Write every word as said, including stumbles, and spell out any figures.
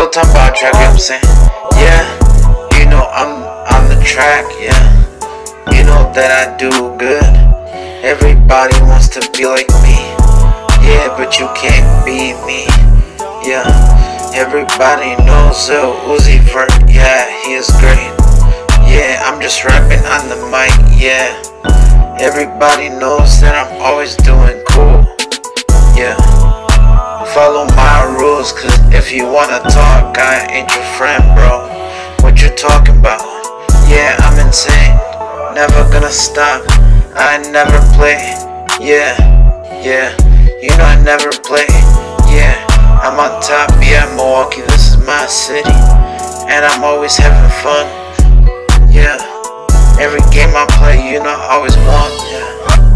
Still talking about track, you know what I'm saying? Yeah, you know I'm on the track, yeah. You know that I do good. Everybody wants to be like me. Yeah, but you can't be me. Yeah, everybody knows Lil Uzi Vert. Yeah, he is great. Yeah, I'm just rapping on the mic. Yeah, everybody knows that I'm always doing cool. Yeah, follow my rules, cause if you wanna talk, I ain't your friend, bro. What you talking about? Yeah, I'm insane, never gonna stop. I never play. Yeah, yeah, you know I never play. Yeah, I'm on top. Yeah, Milwaukee, this is my city, and I'm always having fun. Yeah, every game I play, you know I always won. Yeah.